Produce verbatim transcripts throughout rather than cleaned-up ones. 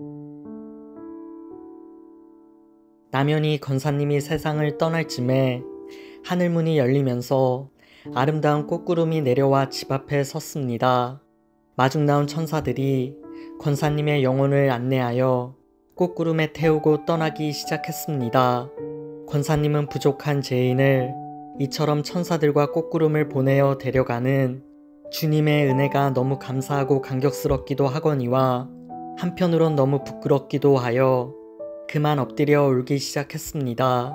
남연히 권사님이 세상을 떠날 쯤에 하늘문이 열리면서 아름다운 꽃구름이 내려와 집 앞에 섰습니다. 마중 나온 천사들이 권사님의 영혼을 안내하여 꽃구름에 태우고 떠나기 시작했습니다. 권사님은 부족한 죄인을 이처럼 천사들과 꽃구름을 보내어 데려가는 주님의 은혜가 너무 감사하고 감격스럽기도 하거니와 한편으론 너무 부끄럽기도 하여 그만 엎드려 울기 시작했습니다.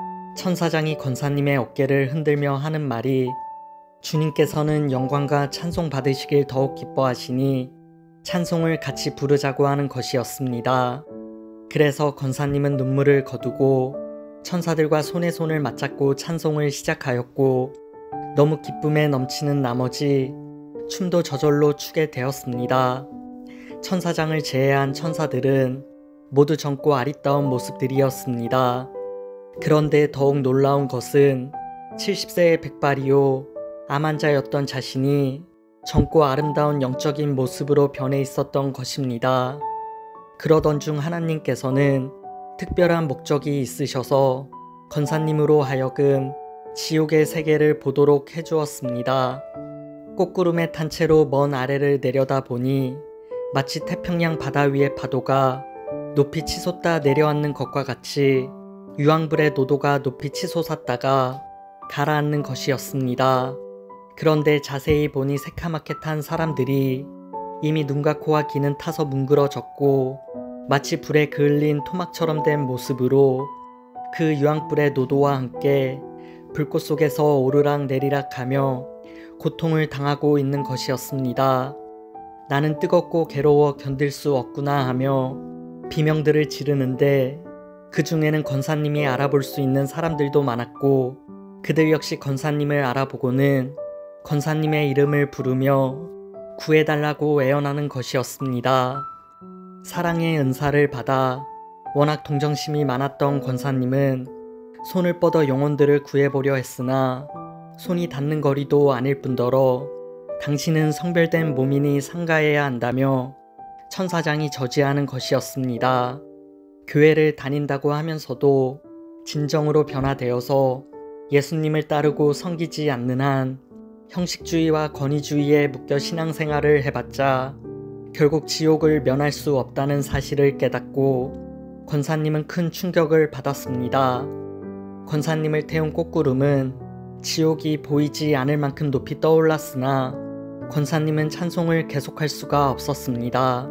천사장이 권사님의 어깨를 흔들며 하는 말이 주님께서는 영광과 찬송 받으시길 더욱 기뻐하시니 찬송을 같이 부르자고 하는 것이었습니다. 그래서 권사님은 눈물을 거두고 천사들과 손에 손을 맞잡고 찬송을 시작하였고 너무 기쁨에 넘치는 나머지 춤도 저절로 추게 되었습니다. 천사장을 제외한 천사들은 모두 젊고 아리따운 모습들이었습니다. 그런데 더욱 놀라운 것은 칠십 세의 백발이요 암환자였던 자신이 젊고 아름다운 영적인 모습으로 변해 있었던 것입니다. 그러던 중 하나님께서는 특별한 목적이 있으셔서 권사님으로 하여금 지옥의 세계를 보도록 해주었습니다. 꽃구름에 탄 채로 먼 아래를 내려다보니 마치 태평양 바다 위의 파도가 높이 치솟다 내려앉는 것과 같이 유황불의 노도가 높이 치솟았다가 가라앉는 것이었습니다. 그런데 자세히 보니 새카맣게 탄 사람들이 이미 눈과 코와 귀는 타서 뭉그러졌고 마치 불에 그을린 토막처럼 된 모습으로 그 유황불의 노도와 함께 불꽃 속에서 오르락 내리락 하며 고통을 당하고 있는 것이었습니다. 나는 뜨겁고 괴로워 견딜 수 없구나 하며 비명들을 지르는데 그 중에는 권사님이 알아볼 수 있는 사람들도 많았고 그들 역시 권사님을 알아보고는 권사님의 이름을 부르며 구해달라고 애원하는 것이었습니다. 사랑의 은사를 받아 워낙 동정심이 많았던 권사님은 손을 뻗어 영혼들을 구해보려 했으나 손이 닿는 거리도 아닐 뿐더러 당신은 성별된 몸이니 상가해야 한다며 천사장이 저지하는 것이었습니다. 교회를 다닌다고 하면서도 진정으로 변화되어서 예수님을 따르고 섬기지 않는 한 형식주의와 권위주의에 묶여 신앙생활을 해봤자 결국 지옥을 면할 수 없다는 사실을 깨닫고 권사님은 큰 충격을 받았습니다. 권사님을 태운 꽃구름은 지옥이 보이지 않을 만큼 높이 떠올랐으나 권사님은 찬송을 계속할 수가 없었습니다.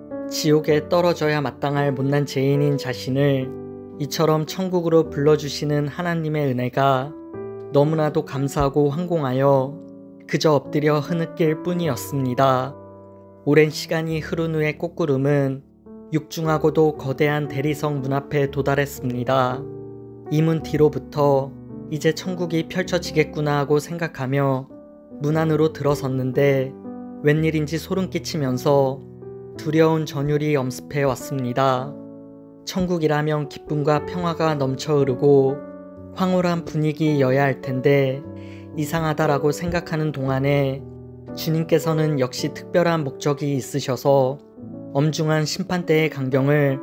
지옥에 떨어져야 마땅할 못난 죄인인 자신을 이처럼 천국으로 불러주시는 하나님의 은혜가 너무나도 감사하고 황공하여 그저 엎드려 흐느낄 뿐이었습니다. 오랜 시간이 흐른 후에 꽃구름은 육중하고도 거대한 대리석 문 앞에 도달했습니다. 이 문 뒤로부터 이제 천국이 펼쳐지겠구나 하고 생각하며 문 안으로 들어섰는데 웬일인지 소름 끼치면서 두려운 전율이 엄습해 왔습니다. 천국이라면 기쁨과 평화가 넘쳐 흐르고 황홀한 분위기여야 할 텐데 이상하다라고 생각하는 동안에 주님께서는 역시 특별한 목적이 있으셔서 엄중한 심판대의 강경을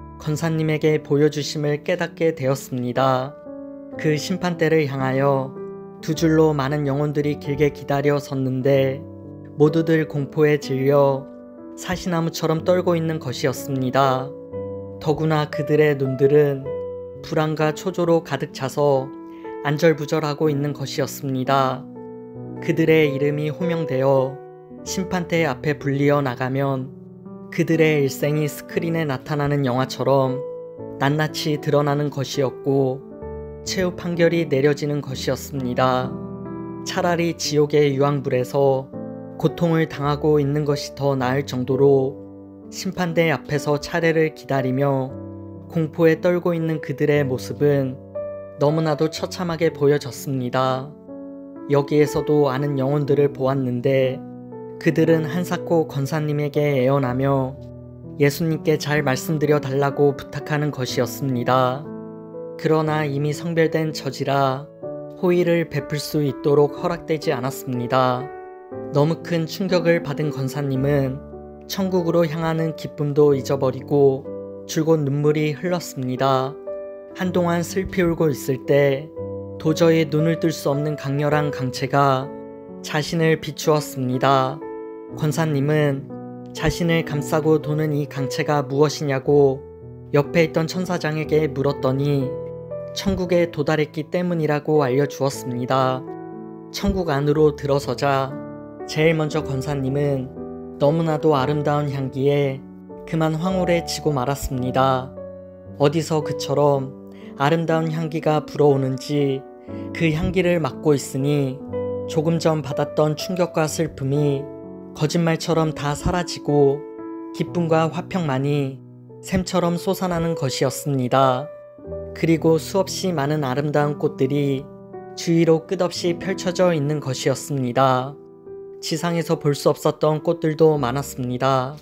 권사님에게 보여주심을 깨닫게 되었습니다. 그 심판대를 향하여 두 줄로 많은 영혼들이 길게 기다려 섰는데 모두들 공포에 질려 사시나무처럼 떨고 있는 것이었습니다. 더구나 그들의 눈들은 불안과 초조로 가득 차서 안절부절하고 있는 것이었습니다. 그들의 이름이 호명되어 심판대 앞에 불리어 나가면 그들의 일생이 스크린에 나타나는 영화처럼 낱낱이 드러나는 것이었고 최후 판결이 내려지는 것이었습니다. 차라리 지옥의 유황불에서 고통을 당하고 있는 것이 더 나을 정도로 심판대 앞에서 차례를 기다리며 공포에 떨고 있는 그들의 모습은 너무나도 처참하게 보여졌습니다. 여기에서도 아는 영혼들을 보았는데 그들은 한사코 권사님에게 애원하며 예수님께 잘 말씀드려 달라고 부탁하는 것이었습니다. 그러나 이미 성별된 처지라 호의를 베풀 수 있도록 허락되지 않았습니다. 너무 큰 충격을 받은 권사님은 천국으로 향하는 기쁨도 잊어버리고 줄곧 눈물이 흘렀습니다. 한동안 슬피 울고 있을 때 도저히 눈을 뜰 수 없는 강렬한 강체가 자신을 비추었습니다. 권사님은 자신을 감싸고 도는 이 강체가 무엇이냐고 옆에 있던 천사장에게 물었더니 천국에 도달했기 때문이라고 알려주었습니다. 천국 안으로 들어서자 제일 먼저 권사님은 너무나도 아름다운 향기에 그만 황홀해지고 말았습니다. 어디서 그처럼 아름다운 향기가 불어오는지 그 향기를 맡고 있으니 조금 전 받았던 충격과 슬픔이 거짓말처럼 다 사라지고 기쁨과 화평만이 샘처럼 솟아나는 것이었습니다. 그리고 수없이 많은 아름다운 꽃들이 주위로 끝없이 펼쳐져 있는 것이었습니다. 지상에서 볼 수 없었던 꽃들도 많았습니다.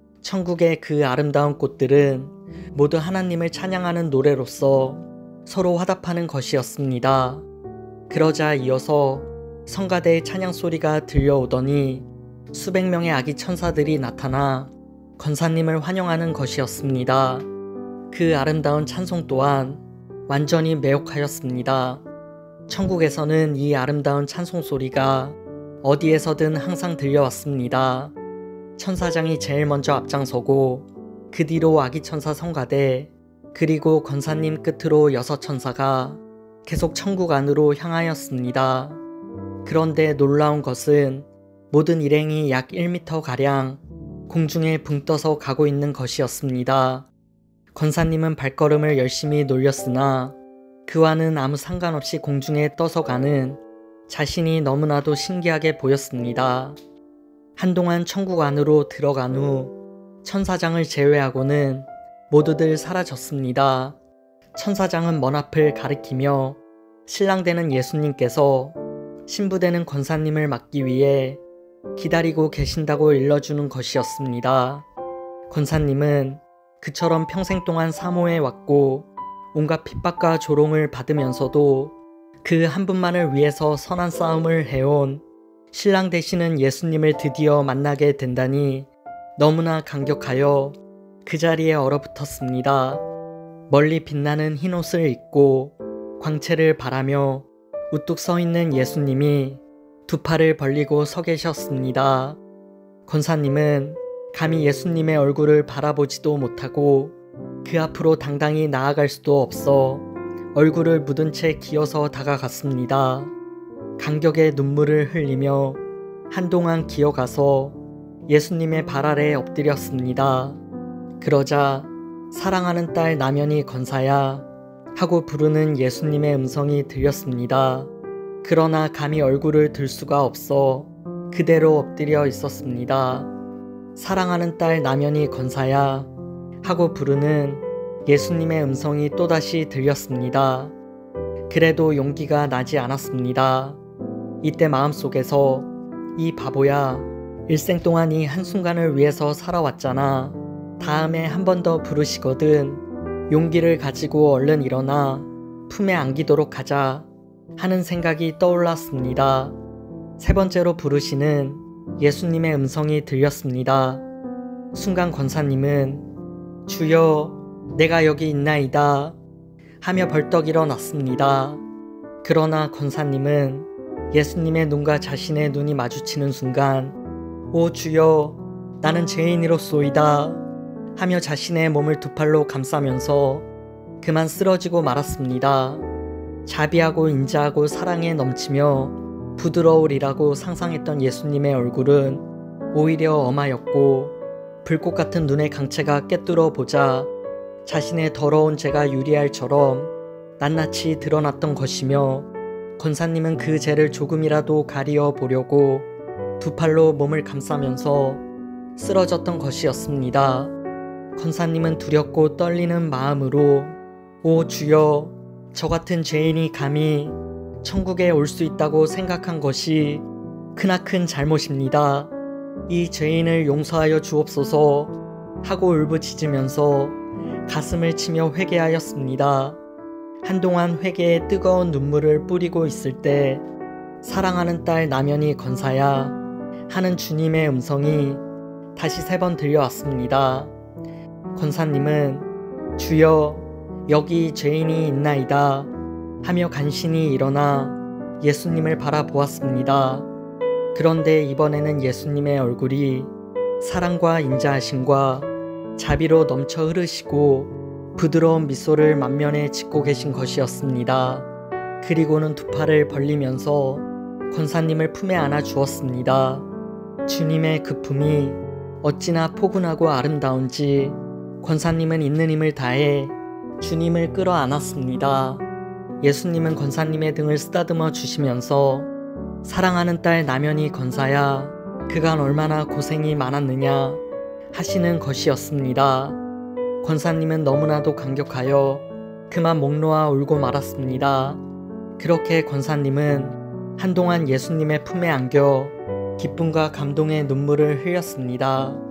천국의 그 아름다운 꽃들은 모두 하나님을 찬양하는 노래로서 서로 화답하는 것이었습니다. 그러자 이어서 성가대의 찬양 소리가 들려오더니 수백 명의 아기 천사들이 나타나 권사님을 환영하는 것이었습니다. 그 아름다운 찬송 또한 완전히 매혹하였습니다. 천국에서는 이 아름다운 찬송 소리가 어디에서든 항상 들려왔습니다. 천사장이 제일 먼저 앞장서고 그 뒤로 아기 천사 성가대 그리고 권사님 끝으로 여섯 천사가 계속 천국 안으로 향하였습니다. 그런데 놀라운 것은 모든 일행이 약 일 미터가량 공중에 붕 떠서 가고 있는 것이었습니다. 권사님은 발걸음을 열심히 놀렸으나 그와는 아무 상관없이 공중에 떠서 가는 자신이 너무나도 신기하게 보였습니다. 한동안 천국 안으로 들어간 후 천사장을 제외하고는 모두들 사라졌습니다. 천사장은 먼 앞을 가리키며 신랑되는 예수님께서 신부되는 권사님을 맞기 위해 기다리고 계신다고 일러주는 것이었습니다. 권사님은 그처럼 평생 동안 사모해 왔고 온갖 핍박과 조롱을 받으면서도 그 한 분만을 위해서 선한 싸움을 해온 신랑 되시는 예수님을 드디어 만나게 된다니 너무나 감격하여 그 자리에 얼어붙었습니다. 멀리 빛나는 흰옷을 입고 광채를 바라며 우뚝 서 있는 예수님이 두 팔을 벌리고 서 계셨습니다. 권사님은 감히 예수님의 얼굴을 바라보지도 못하고 그 앞으로 당당히 나아갈 수도 없어 얼굴을 묻은 채 기어서 다가갔습니다. 감격의 눈물을 흘리며 한동안 기어가서 예수님의 발 아래에 엎드렸습니다. 그러자 사랑하는 딸 나면이 권사야 하고 부르는 예수님의 음성이 들렸습니다. 그러나 감히 얼굴을 들 수가 없어 그대로 엎드려 있었습니다. 사랑하는 딸 나면이 권사야 하고 부르는 예수님의 음성이 또다시 들렸습니다. 그래도 용기가 나지 않았습니다. 이때 마음속에서 이 바보야, 일생 동안 이 한순간을 위해서 살아왔잖아. 다음에 한 번 더 부르시거든. 용기를 가지고 얼른 일어나 품에 안기도록 하자 하는 생각이 떠올랐습니다. 세 번째로 부르시는 예수님의 음성이 들렸습니다. 순간 권사님은 주여 내가 여기 있나이다 하며 벌떡 일어났습니다. 그러나 권사님은 예수님의 눈과 자신의 눈이 마주치는 순간 오 주여 나는 죄인이로소이다 하며 자신의 몸을 두 팔로 감싸면서 그만 쓰러지고 말았습니다. 자비하고 인자하고 사랑에 넘치며 부드러우리라고 상상했던 예수님의 얼굴은 오히려 엄하였고 불꽃 같은 눈의 강체가 꿰뚫어 보자 자신의 더러운 죄가 유리알처럼 낱낱이 드러났던 것이며 권사님은 그 죄를 조금이라도 가리어 보려고 두 팔로 몸을 감싸면서 쓰러졌던 것이었습니다. 권사님은 두렵고 떨리는 마음으로 오 주여 저 같은 죄인이 감히 천국에 올 수 있다고 생각한 것이 크나큰 잘못입니다. 이 죄인을 용서하여 주옵소서 하고 울부짖으면서 가슴을 치며 회개하였습니다. 한동안 회개에 뜨거운 눈물을 뿌리고 있을 때 사랑하는 딸 나면이 권사야 하는 주님의 음성이 다시 세 번 들려왔습니다. 권사님은 주여 여기 죄인이 있나이다 하며 간신히 일어나 예수님을 바라보았습니다. 그런데 이번에는 예수님의 얼굴이 사랑과 인자하심과 자비로 넘쳐 흐르시고 부드러운 미소를 만면에 짓고 계신 것이었습니다. 그리고는 두 팔을 벌리면서 권사님을 품에 안아 주었습니다. 주님의 그 품이 어찌나 포근하고 아름다운지 권사님은 있는 힘을 다해 주님을 끌어안았습니다. 예수님은 권사님의 등을 쓰다듬어 주시면서 사랑하는 딸 나면이 권사야 그간 얼마나 고생이 많았느냐 하시는 것이었습니다. 권사님은 너무나도 감격하여 그만 목 놓아 울고 말았습니다. 그렇게 권사님은 한동안 예수님의 품에 안겨 기쁨과 감동의 눈물을 흘렸습니다.